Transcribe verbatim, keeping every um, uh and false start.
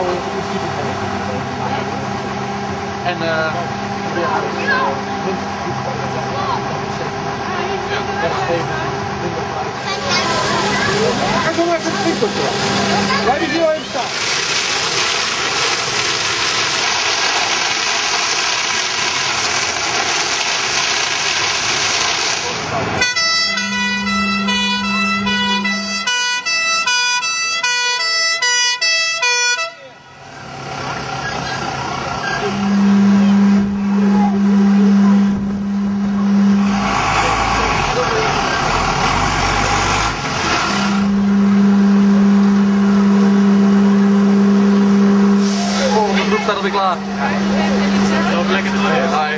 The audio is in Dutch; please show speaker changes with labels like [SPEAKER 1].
[SPEAKER 1] zo in principe en uh, weer aan het minder ga zo maar even het winkeltje. Blijf je hier even staan. Staat alweer klaar. Ja, lekker te doen.